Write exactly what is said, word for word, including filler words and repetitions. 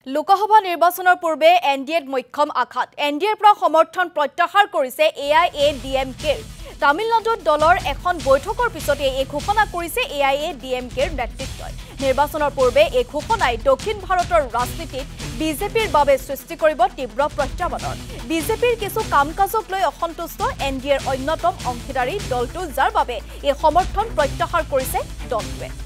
লোকসভা নিৰ্বাচনৰ পূৰ্বে এনডিএত মক্ষম আঘাত এনডিএৰ পৰা সমৰ্থন প্ৰত্যাহাৰ কৰিছে এআইএডিএমকেৰ তামিলনাডুত দলৰ এখন বৈঠকৰ পিছতে এই ঘোষণা কৰিছে এআইএডিএমকেৰ নেতৃত্বই নিৰ্বাচনৰ পূৰ্বে এই ঘোষণাই দক্ষিণ ভাৰতৰ ৰাজনীতিত বিজেপিৰ বাবে সৃষ্টি কৰিব তীব্ৰ প্ৰত্যাহ্বানৰ বিজেপিৰ কিছু কামকাজক লৈ অসন্তুষ্ট এনডিএৰ অন্যতম অংশীদাৰী দলটো যাৰ বাবে এই সমৰ্থন প্ৰত্যাহাৰ কৰিছে দলটোৱে